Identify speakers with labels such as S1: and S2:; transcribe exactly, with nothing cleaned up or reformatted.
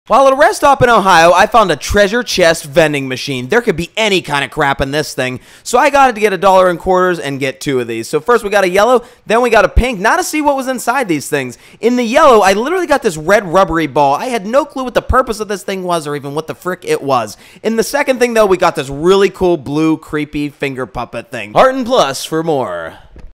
S1: While at a rest stop in Ohio, I found a treasure chest vending machine. There could be any kind of crap in this thing, so I got to get a dollar and quarters and get two of these. So first we got a yellow, then we got a pink, now to see what was inside these things. In the yellow, I literally got this red rubbery ball. I had no clue what the purpose of this thing was or even what the frick it was. In the second thing, though, we got this really cool blue creepy finger puppet thing. Heart and plus for more.